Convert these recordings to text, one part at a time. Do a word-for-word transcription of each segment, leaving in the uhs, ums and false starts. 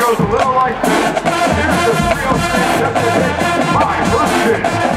goes a little like this. Here's the three oh three justification, my first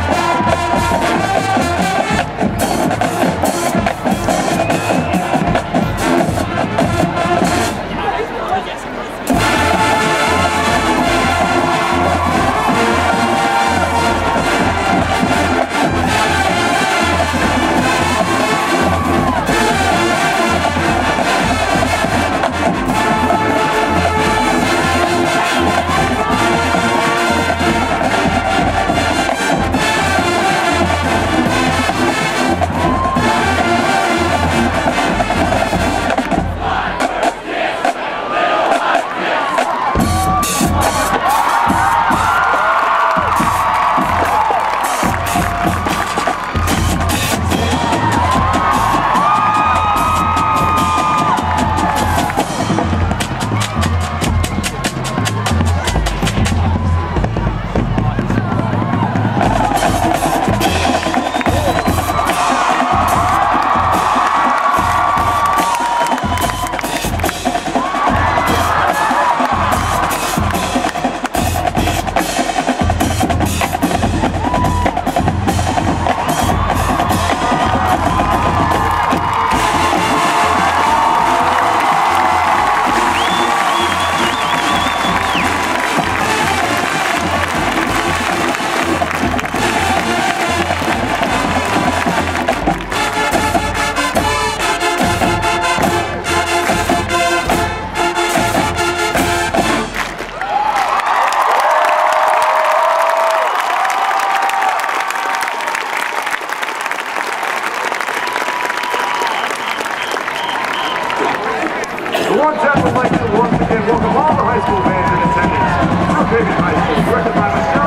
The one ten would like to once again welcome all the high school bands in attendance. New Haven High School, directed by Michelle.